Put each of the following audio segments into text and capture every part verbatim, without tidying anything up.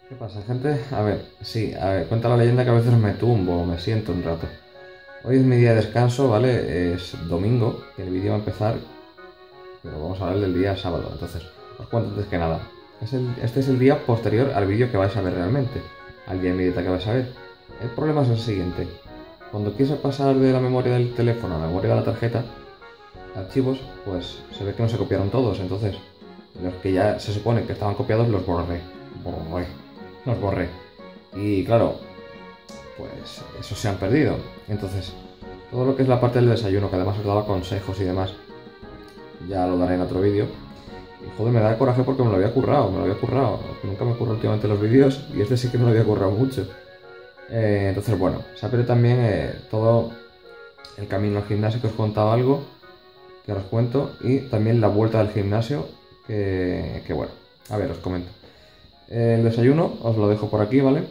¿Qué pasa, gente? A ver, sí, a ver, cuenta la leyenda que a veces me tumbo o me siento un rato. Hoy es mi día de descanso, ¿vale? Es domingo, y el vídeo va a empezar, pero vamos a hablar del día sábado. Entonces, os cuento antes que nada. Es el, este es el día posterior al vídeo que vais a ver realmente, al día inmediato que vais a ver. El problema es el siguiente. Cuando quise pasar de la memoria del teléfono a la memoria de la tarjeta, archivos, pues se ve que no se copiaron todos. Entonces, los que ya se supone que estaban copiados los borré. Borré. Los borré. Y claro, pues esos se han perdido. Entonces, todo lo que es la parte del desayuno, que además os daba consejos y demás, ya lo daré en otro vídeo. Y joder, me da coraje porque me lo había currado, me lo había currado. Nunca me curro últimamente los vídeos y este sí que me lo había currado mucho. Eh, entonces, bueno, se ha perdido también eh, todo el camino al gimnasio, que os contaba algo, que ahora os cuento, y también la vuelta del gimnasio, que, que bueno, a ver, os comento. El desayuno os lo dejo por aquí, ¿vale?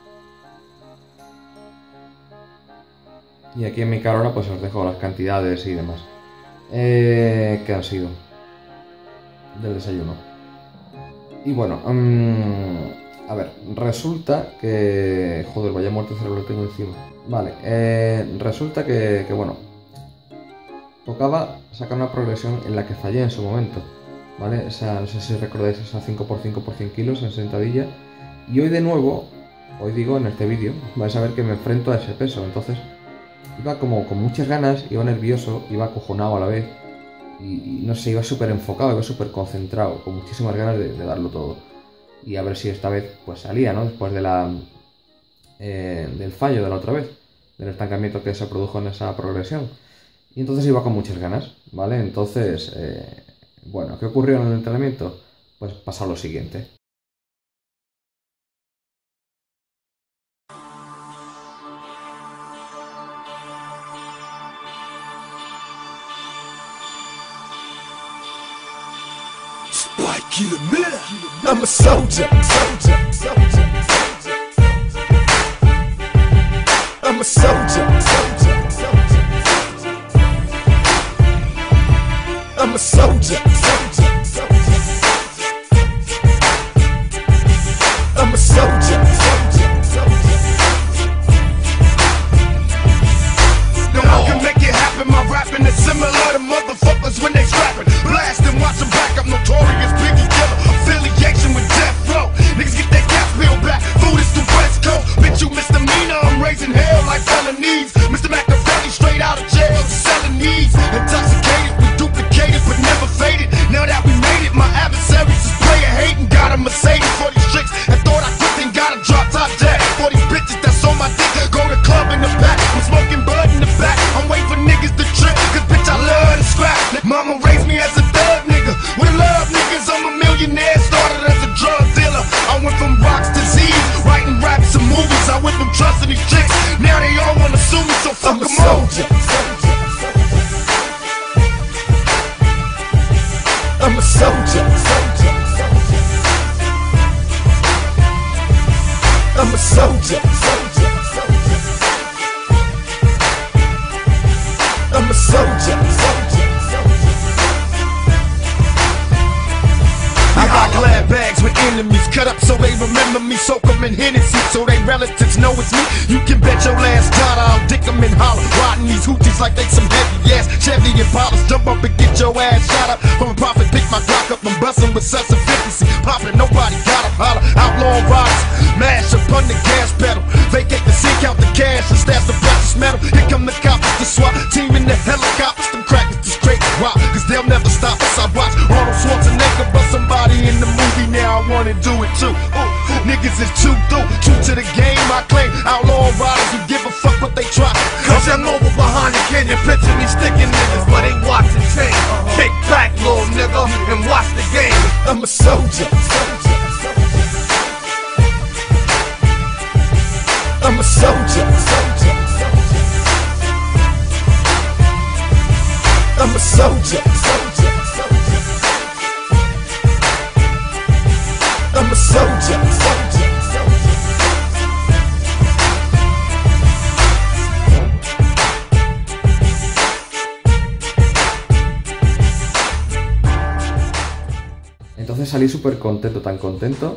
Y aquí en mi carora pues os dejo las cantidades y demás eh, que han sido del desayuno. Y bueno, um, a ver, resulta que... Joder, vaya muerte cerebral tengo encima. Vale, eh, resulta que, que bueno, tocaba sacar una progresión en la que fallé en su momento, ¿vale? O sea, no sé si recordáis esa cinco por cinco por cien kilos en sentadilla. Y hoy de nuevo, hoy digo en este vídeo, vais a ver que me enfrento a ese peso. Entonces, iba como con muchas ganas, iba nervioso, iba acojonado a la vez. Y, y no sé, iba súper enfocado, iba súper concentrado, con muchísimas ganas de, de darlo todo. Y a ver si esta vez pues salía, ¿no? Después de la, eh, del fallo de la otra vez, del estancamiento que se produjo en esa progresión. Y entonces iba con muchas ganas, ¿vale? Entonces... Eh, Bueno, ¿qué ocurrió en el entrenamiento? Pues pasa lo siguiente. Spike Miller, I'm a soldier. I'm a soldier. I'm a soldier. I'm a soldier. No one can make it happen. My rapping is similar to motherfuckers when they scrapping. Blast and watch them back. I'm notorious Biggie killer. Affiliation with Death Row. Niggas get their gas bill back. Food is the West Coast. Bitch, you misdemeanor. I'm raising hell like felonies. Mister Machiavelli straight out of jail. Selling needs. Intoxicated. But never faded. Now that we made it, my adversaries is player hating. Got a Mercedes for these tricks and thought I quit and got a drop top jack for these bitches that's on my dick. Go to club in the back, I'm smoking bud in the back. I'm waiting for niggas to trip, cause bitch I love to scrap. Mama raised me as a thug nigga, with love niggas. I'm a millionaire, started as a drug dealer. I went from rocks to Z's, writing raps and movies. I went from trusting these chicks, now they all wanna sue me, so fuck them all. I'm a soldier. I'm a soldier. I'm a soldier. I got glad bags with enemies cut up so they remember me. Soak them in Hennessy so they relatives know it's me. You can bet your last dollar I'll dick them in holler. Riding these hoochies like they some heavy ass Chevy Impalas. Jump up and get your ass shot up from a profit. Pick my Glock up and bustin' with such efficiency. Poppin', nobody got up, holler. Outlaw riders, mash up on the gas pedal. Vacate the scene, count the cash and stash the precious metal. Here come the cops, the SWAT team in the helicopters. Them crackers, the straight wild, cause they'll never stop us. I watch Arnold Schwarzenegger bust somebody in the movie, now I wanna do it too. Ooh, niggas is too through, true to the game. I claim outlaw riders who give a fuck what they try. Cause I'm over behind the canyon, picture me sticking niggas, but ain't watching change. Kick back, little nigga, and watch the game. I'm a soldier. I'm a soldier. I'm a soldier. I'm a soldier. Entonces salí súper contento, tan contento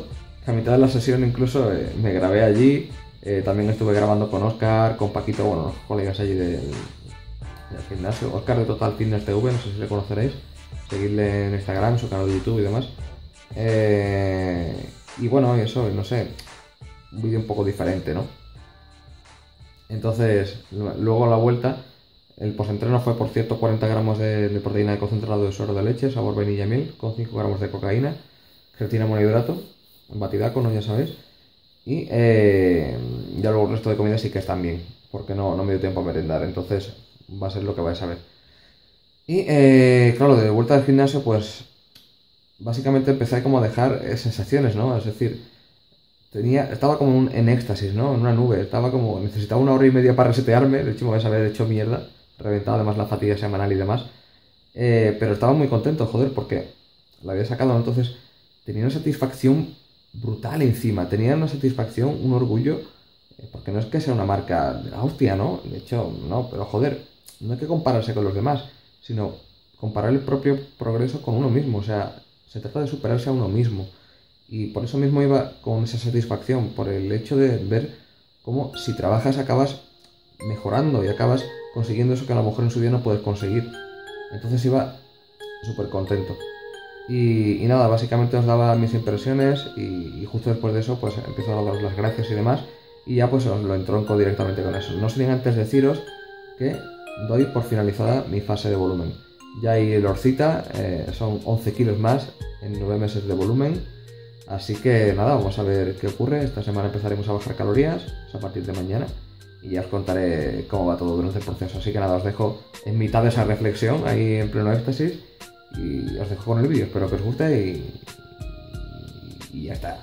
A mitad de la sesión incluso eh, me grabé allí, eh, también estuve grabando con Óscar, con Paquito, bueno, los colegas allí del, del gimnasio. Óscar de Total Fitness T V, no sé si le conoceréis, seguidle en Instagram, su canal de YouTube y demás. Eh, y bueno, eso, no sé, un vídeo un poco diferente, ¿no? Entonces, luego a la vuelta, el postentreno fue, por cierto, cuarenta gramos de, de proteína de concentrado de suero de leche, sabor vainilla y miel, con cinco gramos de cocaína, creatina monohidrato, batidaco, ¿no? Ya sabéis. Y eh, ya luego el resto de comidas sí que están bien, porque no, no me dio tiempo a merendar, entonces va a ser lo que vais a ver. Y eh, claro, de vuelta al gimnasio, pues básicamente empecé como a dejar eh, sensaciones, ¿no? Es decir, tenía, estaba como un, en éxtasis, ¿no? En una nube, estaba como, necesitaba una hora y media para resetearme, de hecho me vais a haber hecho mierda, reventado además la fatiga semanal y demás, eh, pero estaba muy contento, joder, porque la había sacado, ¿no? Entonces tenía una satisfacción brutal encima, tenía una satisfacción, un orgullo, eh, porque no es que sea una marca de la hostia, ¿no? De hecho, no, pero joder, no hay que compararse con los demás, sino comparar el propio progreso con uno mismo, o sea, se trata de superarse a uno mismo. Y por eso mismo iba con esa satisfacción, por el hecho de ver cómo si trabajas acabas mejorando y acabas consiguiendo eso que a lo mejor en su día no puedes conseguir. Entonces iba súper contento. Y, y nada, básicamente os daba mis impresiones y, y justo después de eso pues empiezo a daros las gracias y demás. Y ya pues os lo entronco directamente con eso. No sin antes deciros que doy por finalizada mi fase de volumen. Ya hay el Orcita, eh, son once kilos más en nueve meses de volumen. Así que nada, vamos a ver qué ocurre. Esta semana empezaremos a bajar calorías, a partir de mañana, y ya os contaré cómo va todo durante el proceso. Así que nada, os dejo en mitad de esa reflexión, ahí en pleno éxtasis, y os dejo con el vídeo. Espero que os guste y, y ya está.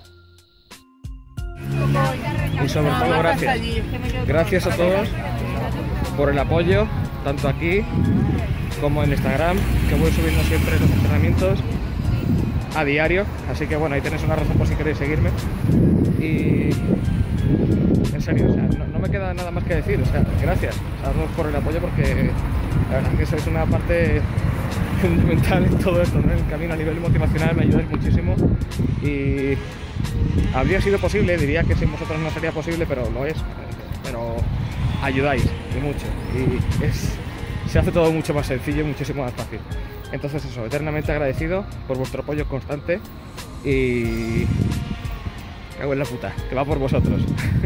Y sobre todo gracias. Gracias a todos por el apoyo, tanto aquí como en Instagram, que voy subiendo siempre los entrenamientos a diario, así que bueno, ahí tenéis una razón por si queréis seguirme. Y en serio, o sea, no, no me queda nada más que decir, o sea, gracias a todos por el apoyo, porque la verdad es que sois una parte fundamental en todo esto, ¿no? En el camino a nivel motivacional me ayudáis muchísimo y habría sido posible, diría que sin vosotros no sería posible, pero lo es, pero ayudáis y mucho, y es, se hace todo mucho más sencillo y muchísimo más fácil. Entonces eso, eternamente agradecido por vuestro apoyo constante y cago en la puta, que va por vosotros.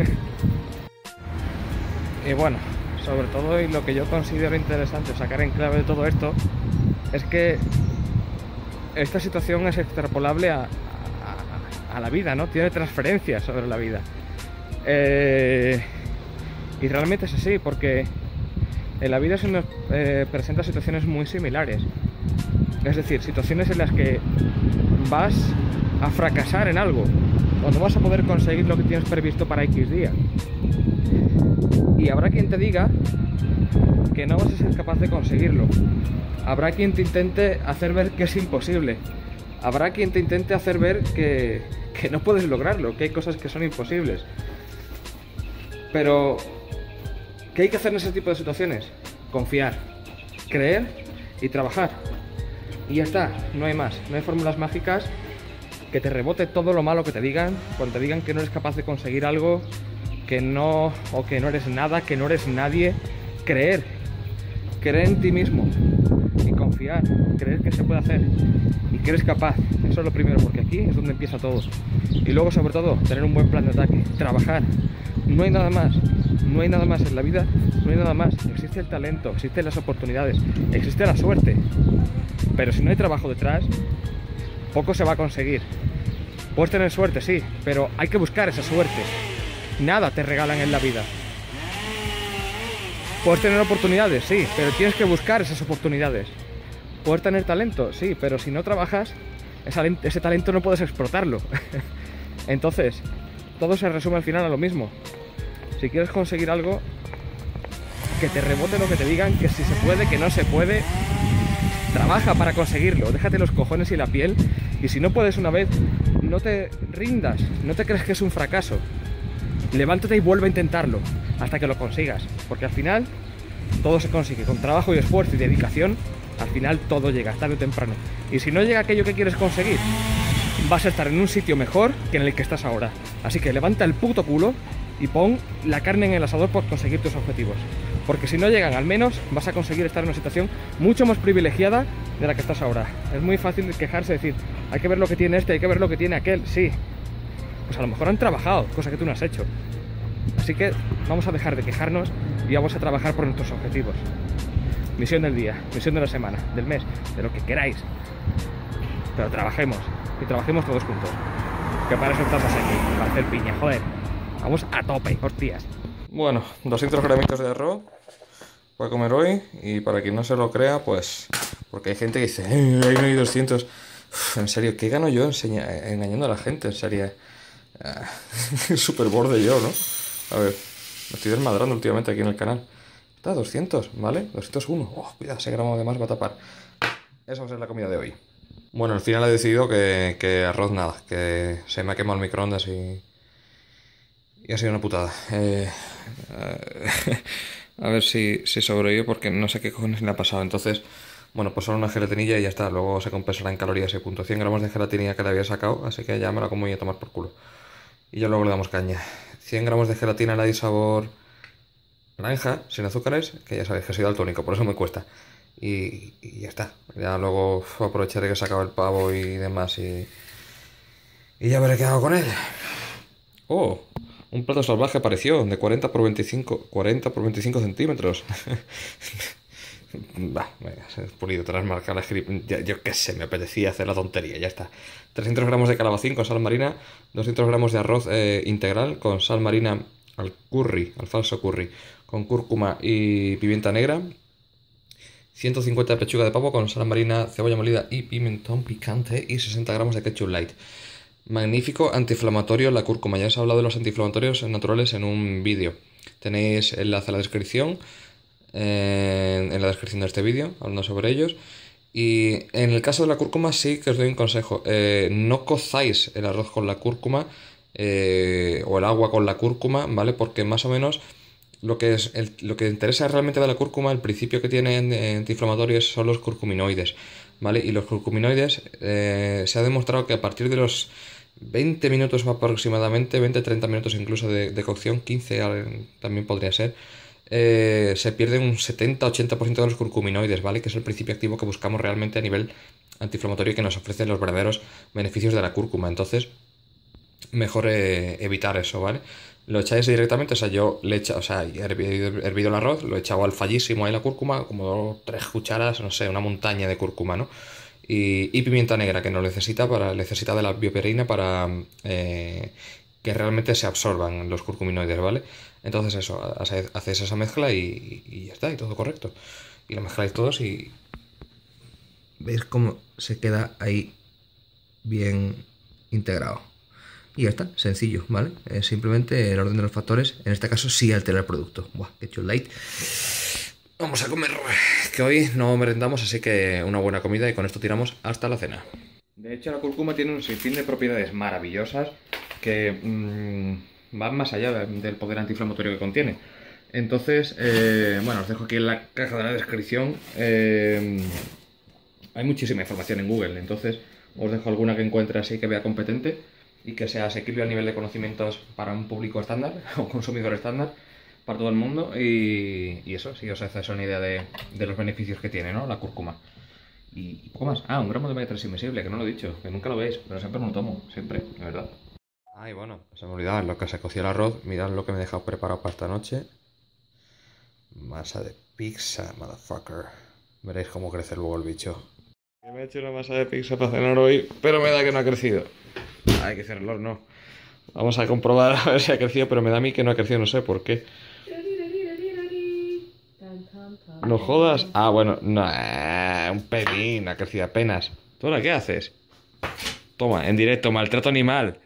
Y bueno, sobre todo, y lo que yo considero interesante sacar en clave de todo esto, es que esta situación es extrapolable a, a, a la vida, ¿no? Tiene transferencias sobre la vida. Eh, y realmente es así, porque en la vida se nos eh, presentan situaciones muy similares. Es decir, situaciones en las que vas a fracasar en algo, o no vas a poder conseguir lo que tienes previsto para X día. Y habrá quien te diga que no vas a ser capaz de conseguirlo. Habrá quien te intente hacer ver que es imposible. Habrá quien te intente hacer ver que, que no puedes lograrlo, que hay cosas que son imposibles. Pero, ¿qué hay que hacer en ese tipo de situaciones? Confiar, creer y trabajar. Y ya está, no hay más, no hay fórmulas mágicas que te rebote todo lo malo que te digan, cuando te digan que no eres capaz de conseguir algo, que no, o que no eres nada, que no eres nadie. Creer, creer en ti mismo y confiar, creer que se puede hacer y que eres capaz, eso es lo primero, porque aquí es donde empieza todo. Y luego, sobre todo, tener un buen plan de ataque, trabajar, no hay nada más. No hay nada más en la vida, no hay nada más. Existe el talento, existen las oportunidades, existe la suerte. Pero si no hay trabajo detrás, poco se va a conseguir. Puedes tener suerte, sí, pero hay que buscar esa suerte. Nada te regalan en la vida. Puedes tener oportunidades, sí, pero tienes que buscar esas oportunidades. Puedes tener talento, sí, pero si no trabajas, ese talento no puedes explotarlo. Entonces, todo se resume al final a lo mismo. Si quieres conseguir algo, que te rebote lo que te digan, que si se puede, que no se puede, trabaja para conseguirlo, déjate los cojones y la piel, y si no puedes una vez, no te rindas, no te crees que es un fracaso, levántate y vuelve a intentarlo, hasta que lo consigas, porque al final, todo se consigue, con trabajo y esfuerzo y dedicación, al final todo llega, tarde o temprano, y si no llega aquello que quieres conseguir, vas a estar en un sitio mejor que en el que estás ahora. Así que levanta el puto culo y pon la carne en el asador por conseguir tus objetivos. Porque si no llegan, al menos vas a conseguir estar en una situación mucho más privilegiada de la que estás ahora. Es muy fácil quejarse, decir, hay que ver lo que tiene este, hay que ver lo que tiene aquel. Sí, pues a lo mejor han trabajado, cosa que tú no has hecho. Así que vamos a dejar de quejarnos y vamos a trabajar por nuestros objetivos. Misión del día, misión de la semana, del mes, de lo que queráis. Pero trabajemos, y trabajemos todos juntos. Que para eso estamos aquí, para hacer piña, joder. Vamos a tope, hostias. Bueno, doscientos gramitos de arroz para comer hoy. Y para quien no se lo crea, pues... Porque hay gente que dice, eh, ahí no hay doscientos. Uf, en serio, ¿qué gano yo enseña, engañando a la gente? En serio, uh, súper borde yo, ¿no? A ver, me estoy desmadrando últimamente aquí en el canal. Está doscientos, ¿vale? doscientos uno. Oh, cuidado, ese gramo de más va a tapar. Esa va a ser la comida de hoy. Bueno, al final he decidido que, que arroz nada, que se me ha quemado el microondas y... Y ha sido una putada. Eh, eh, a ver si, si sobrevivo porque no sé qué cojones le ha pasado. Entonces, bueno, pues solo una gelatinilla y ya está. Luego se compensará en calorías y punto. cien gramos de gelatinilla que le había sacado, así que ya me la como y a tomar por culo. Y ya luego le damos caña. cien gramos de gelatina la de sabor naranja, sin azúcares, que ya sabéis que soy daltónico, por eso me cuesta. Y, y ya está. Ya luego uf, aprovecharé que he sacado el pavo y demás y... Y ya veré qué hago con él. ¡Oh! Un plato salvaje apareció de cuarenta por veinticinco centímetros. Va, venga, se ha pulido tras marcar la script. Ya, yo qué sé, me apetecía hacer la tontería, ya está. trescientos gramos de calabacín con sal marina, doscientos gramos de arroz eh, integral con sal marina al curry, al falso curry, con cúrcuma y pimienta negra. ciento cincuenta de pechuga de pavo con sal marina, cebolla molida y pimentón picante y sesenta gramos de ketchup light. Magnífico antiinflamatorio la cúrcuma. Ya os he hablado de los antiinflamatorios naturales en un vídeo. Tenéis enlace a la descripción, eh, en la descripción de este vídeo, hablando sobre ellos. Y en el caso de la cúrcuma sí que os doy un consejo. Eh, no cozáis el arroz con la cúrcuma eh, o el agua con la cúrcuma, ¿vale? Porque más o menos lo que, es el, lo que interesa realmente de la cúrcuma, el principio que tiene antiinflamatorios son los curcuminoides, ¿vale? Y los curcuminoides eh, se ha demostrado que a partir de los veinte minutos aproximadamente, veinte a treinta minutos incluso de, de cocción, quince también podría ser, eh, se pierde un setenta a ochenta por ciento de los curcuminoides, ¿vale? Que es el principio activo que buscamos realmente a nivel antiinflamatorio y que nos ofrecen los verdaderos beneficios de la cúrcuma. Entonces, mejor eh, evitar eso, ¿vale? Lo echáis directamente, o sea, yo le he echado, o sea, he hervido, hervido el arroz, lo he echado al fallísimo ahí la cúrcuma, como tres cucharas, no sé, una montaña de cúrcuma, ¿no? Y, y pimienta negra, que no necesita, para, necesita de la bioperina para eh, que realmente se absorban los curcuminoides, ¿vale? Entonces eso, hacéis esa mezcla y, y ya está, y todo correcto. Y lo mezcláis todos y veis cómo se queda ahí bien integrado. Y ya está, sencillo, ¿vale? Es simplemente el orden de los factores, en este caso sí altera el producto. Buah, qué chulo light. Vamos a comer, que hoy no merendamos, así que una buena comida y con esto tiramos hasta la cena. De hecho, la cúrcuma tiene un sinfín de propiedades maravillosas que mmm, van más allá del poder antiinflamatorio que contiene. Entonces, eh, bueno, os dejo aquí en la caja de la descripción. Eh, hay muchísima información en Google, entonces os dejo alguna que encuentre así que vea competente y que sea asequible a nivel de conocimientos para un público estándar o consumidor estándar para todo el mundo y, y eso, si os hace una idea de, de los beneficios que tiene, ¿no? La cúrcuma. Y, y poco más. Ah, un gramo de omega tres invisible, que no lo he dicho, que nunca lo veis, pero siempre me lo tomo, siempre, de verdad. Ay, bueno, se me olvidaba, lo que se coció el arroz, mirad lo que me he dejado preparado para esta noche. Masa de pizza, motherfucker. Veréis cómo crece luego el bicho. Me he hecho una masa de pizza para cenar hoy, pero me da que no ha crecido. Hay que cerrar el horno. Vamos a comprobar a ver si ha crecido, pero me da a mí que no ha crecido, no sé por qué. No jodas. Ah, bueno, no, eh, un pelín, ha crecido apenas. ¿Tú ahora qué haces? Toma, en directo, maltrato animal.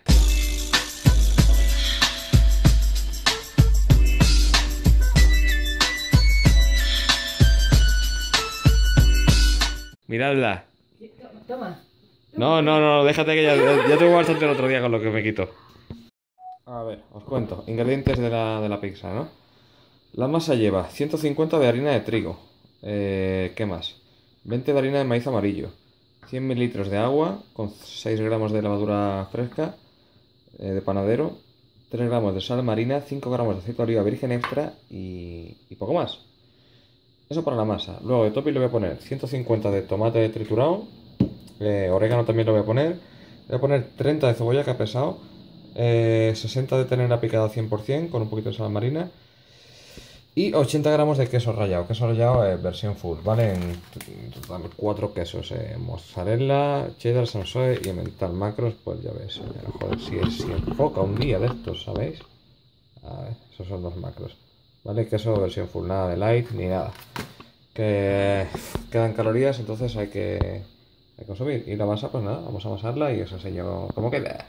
Miradla. Toma. No, no, no, déjate que ya, ya tengo bastante el otro día con lo que me quito. A ver, os cuento. Ingredientes de la, de la pizza, ¿no? La masa lleva ciento cincuenta de harina de trigo. Eh, ¿Qué más? veinte de harina de maíz amarillo. cien mililitros de agua con seis gramos de levadura fresca eh, de panadero, tres gramos de sal marina, cinco gramos de aceite de oliva virgen extra y, y poco más. Eso para la masa. Luego de topping le voy a poner ciento cincuenta de tomate triturado, eh, orégano también lo voy a poner, le voy a poner treinta de cebolla que ha pesado, eh, sesenta de ternera picada cien por cien con un poquito de sal marina y ochenta gramos de queso rallado. Queso rallado eh, versión full, ¿vale? En total cuatro quesos, eh, mozzarella, cheddar, sansoe y emmental. Macros, pues ya ves, eh, joder, si, es, si enfoca un día de estos, ¿sabéis? A ver, esos son los macros, ¿vale? Queso versión full, nada de light ni nada. Que quedan calorías, entonces hay que, hay que consumir. Y la masa, pues nada, vamos a amasarla y os enseño cómo queda.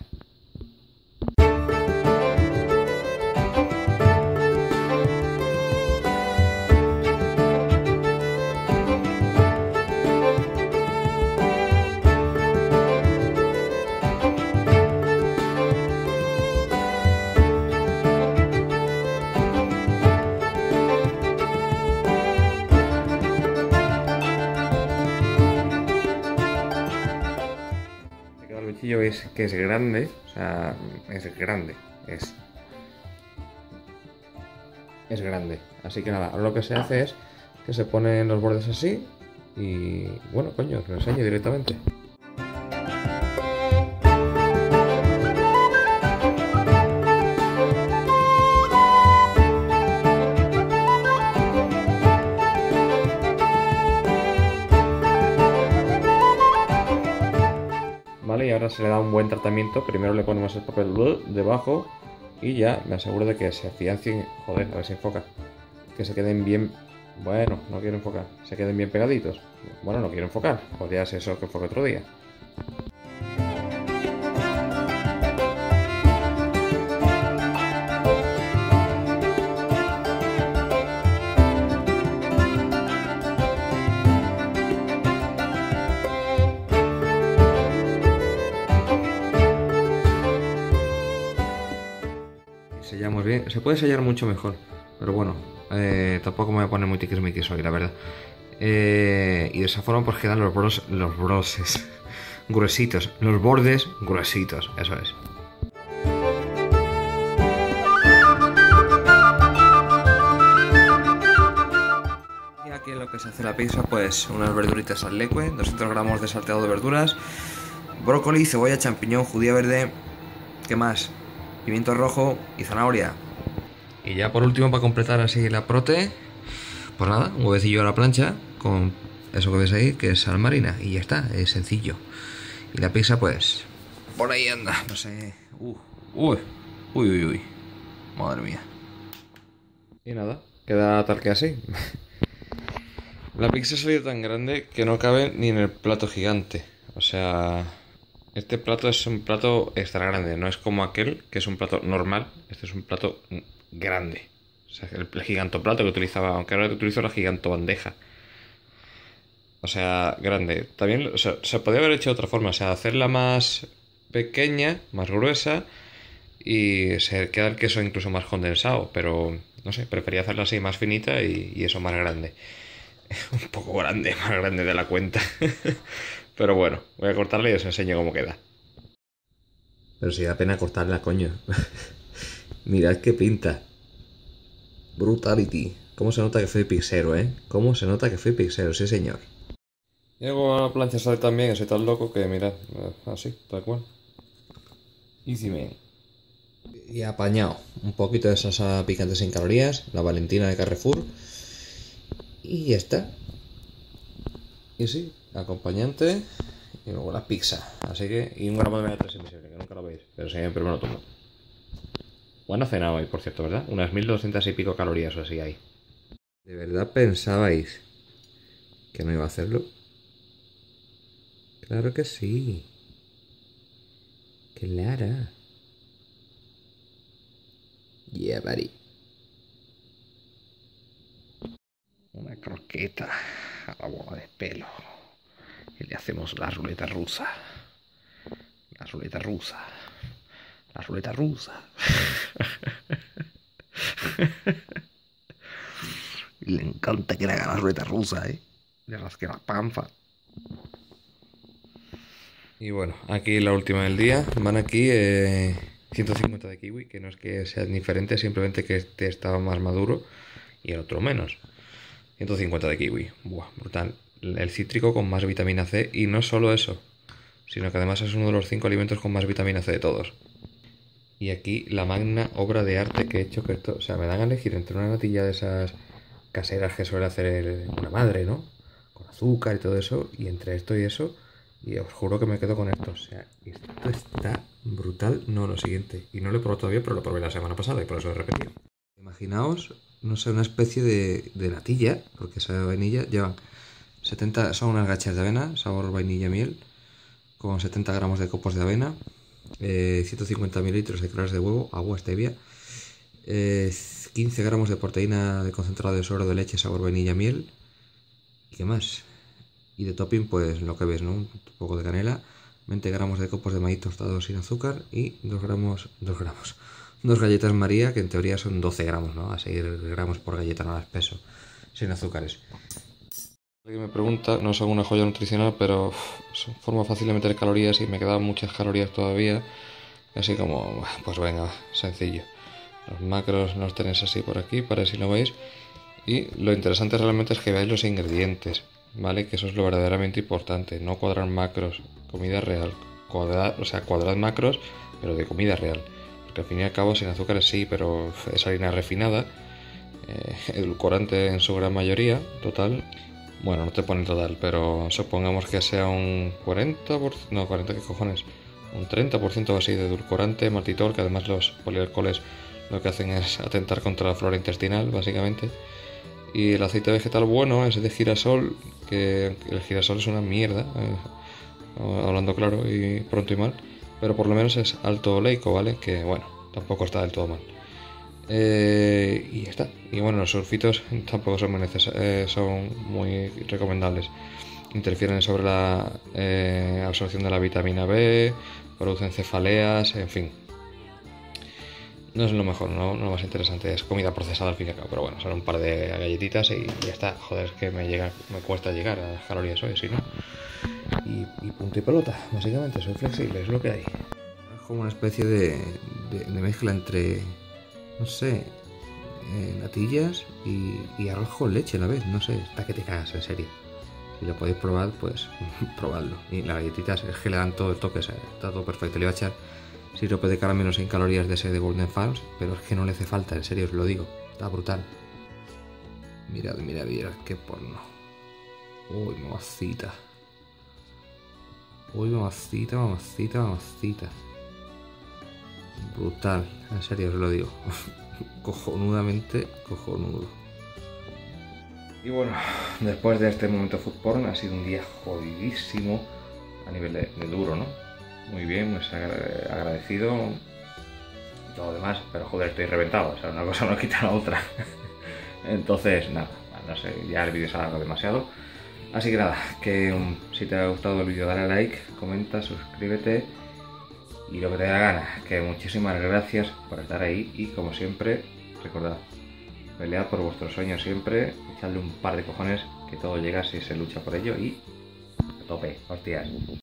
Es que es grande, o sea, es grande, es es grande, así que nada, lo que se hace es que se ponen los bordes así y bueno, coño, os lo enseño directamente. Vale, y ahora se le da un buen tratamiento. Primero le ponemos el papel debajo y ya me aseguro de que se afiancen. Joder, a ver si enfoca. Que se queden bien. Bueno, no quiero enfocar. Se queden bien pegaditos. Bueno, no quiero enfocar. Podría ser eso que enfoque otro día. Sellamos bien, se puede sellar mucho mejor, pero bueno, eh, tampoco me voy a poner muy tiquismiquis hoy, la verdad. Eh, y de esa forma pues quedan los bros, los broses gruesitos, los bordes gruesitos, eso es. Y aquí en lo que se hace la pizza, pues unas verduritas al leque, doscientos gramos de salteado de verduras, brócoli, cebolla, champiñón, judía verde, ¿qué más? Pimiento rojo y zanahoria. Y ya por último, para completar así la prote, pues nada, un huevecillo a la plancha con eso que ves ahí, que es sal marina. Y ya está, es sencillo. Y la pizza pues por ahí anda, no sé. Uh, uy, uy, uy, uy. Madre mía. Y nada, queda tal que así. La pizza ha salido tan grande que no cabe ni en el plato gigante. O sea, este plato es un plato extra grande, no es como aquel que es un plato normal. Este es un plato grande. O sea, el gigantoplato que utilizaba, aunque ahora utilizo la gigantobandeja. O sea, grande. También, o sea, se podría haber hecho de otra forma, o sea, hacerla más pequeña, más gruesa y se queda el queso incluso más condensado, pero no sé, prefería hacerla así más finita y, y eso más grande. Un poco grande, más grande de la cuenta. Pero bueno, voy a cortarla y os enseño cómo queda. Pero si da pena cortarla, coño. Mirad qué pinta. Brutality. Cómo se nota que fui pixero, ¿eh? Cómo se nota que fui pixero, sí señor. Y luego a la plancha sale también, soy tan loco que mirad, así, tal cual. Easy man. Y apañado. Un poquito de salsa picante sin calorías, la Valentina de Carrefour. Y ya está. Y sí, acompañante y luego la pizza. Así que, y un gramo de omega tres invisible, que nunca lo veis, pero siempre me lo tomo. Buena cena hoy, por cierto, ¿verdad? Unas mil doscientas y pico calorías o así hay. ¿De verdad pensabais que no iba a hacerlo? Claro que sí. Claro. Yeah, buddy. Una croqueta a la bola de pelo. Y le hacemos la ruleta rusa. La ruleta rusa. La ruleta rusa. Le encanta que le haga la ruleta rusa, ¿eh? Le rasque la panza. Y bueno, aquí la última del día. Van aquí eh, ciento cincuenta de kiwi, que no es que sean diferentes, simplemente que este estaba más maduro y el otro menos. ciento cincuenta de kiwi. Buah, brutal. El cítrico con más vitamina C. Y no solo eso, sino que además es uno de los cinco alimentos con más vitamina C de todos. Y aquí la magna obra de arte que he hecho, que esto, o sea, me dan a elegir entre una natilla de esas caseras que suele hacer el, una madre, ¿no? Con azúcar y todo eso, y entre esto y eso, y os juro que me quedo con esto. O sea, esto está brutal. No, lo siguiente. Y no lo he probado todavía, pero lo probé la semana pasada y por eso he repetido. Imaginaos, no sé, una especie de, de natilla, porque esa vainilla llevan setenta, son unas gachas de avena, sabor vainilla miel, con setenta gramos de copos de avena, eh, ciento cincuenta mililitros de claras de huevo, agua stevia, eh, quince gramos de proteína de concentrado de suero de leche, sabor vainilla miel, ¿y qué más? Y de topping, pues lo que ves, ¿no? Un poco de canela, veinte gramos de copos de maíz tostados sin azúcar y dos gramos, dos gramos, dos galletas María, que en teoría son doce gramos, ¿no? A seis gramos por galleta, no las peso, sin azúcares. Alguien me pregunta, no es alguna joya nutricional, pero uf, es forma fácil de meter calorías y me quedan muchas calorías todavía. Así como, pues venga, sencillo. Los macros los tenéis así por aquí, para si lo veis. Y lo interesante realmente es que veáis los ingredientes, ¿vale? Que eso es lo verdaderamente importante. No cuadrar macros, comida real. Cuadrar, o sea, cuadrad macros, pero de comida real. Porque al fin y al cabo sin azúcares sí, pero es harina refinada. Eh, edulcorante en su gran mayoría, total. Bueno, no te pone total, pero supongamos que sea un cuarenta por ciento, no, cuarenta, ¿qué cojones? Un treinta por ciento así de edulcorante, maltitol, que además los polialcoholes lo que hacen es atentar contra la flora intestinal, básicamente. Y el aceite vegetal bueno es de girasol, que el girasol es una mierda, eh, hablando claro y pronto y mal, pero por lo menos es alto oleico, ¿vale? Que bueno, tampoco está del todo mal. Eh, y ya está. Y bueno, los sulfitos tampoco son muy, neces- eh, son muy recomendables. Interfieren sobre la eh, absorción de la vitamina B, producen cefaleas, en fin. No es lo mejor, no, no lo más interesante, es comida procesada al fin y al cabo, pero bueno, son un par de galletitas y ya está. Joder, es que me llega, me cuesta llegar a las calorías hoy, si no. Y, y punto y pelota, básicamente, soy flexible, es lo que hay. Es como una especie de, de, de mezcla entre, no sé, eh, natillas y, y arroz con leche a la vez, no sé, está que te cagas, en serio. Si lo podéis probar, pues probadlo. Y las galletitas es que le dan todo el toque, o sea, está todo perfecto. Le voy a echar sirope de caramelo sin calorías de ese de Golden Farms, pero es que no le hace falta, en serio os lo digo, está brutal. Mirad, mirad, mirad, qué porno. Uy, mamacita. Uy, mamacita, mamacita, mamacita. Brutal, en serio os lo digo. Cojonudamente cojonudo. Y bueno, después de este momento food porn ha sido un día jodidísimo a nivel de, de duro, ¿no? Muy bien, muy agradecido y todo lo demás, pero joder, estoy reventado, o sea, una cosa no quita la otra. Entonces, nada, no sé, ya el vídeo se ha alargado demasiado. Así que nada, que um, si te ha gustado el vídeo dale a like, comenta, suscríbete y lo que te dé la gana. Que muchísimas gracias por estar ahí y como siempre, recordad, pelead por vuestros sueños siempre, echadle un par de cojones que todo llega si se lucha por ello y a tope, hostias.